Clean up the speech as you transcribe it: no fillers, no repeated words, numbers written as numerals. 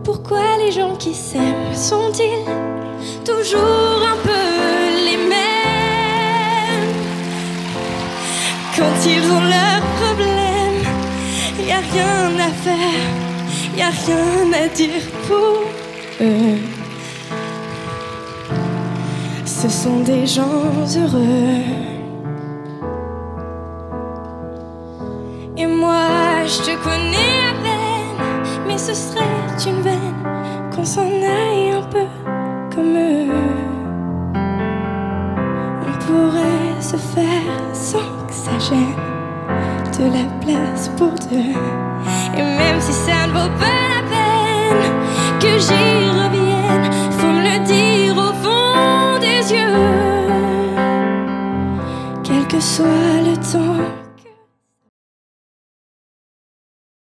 Pourquoi les gens qui s'aiment sont-ils toujours un peu les mêmes? Quand ils ont leurs problèmes, y a rien à faire, y a rien à dire pour eux. Ce sont des gens heureux. Et moi, je te connais à peine, mais ce serait une veine qu'on s'en aille un peu comme eux. On pourrait se faire sans que ça gêne, de la place pour deux. Et même si ça ne vaut pas la peine que j'y revienne, faut me le dire au fond des yeux. Quel que soit le temps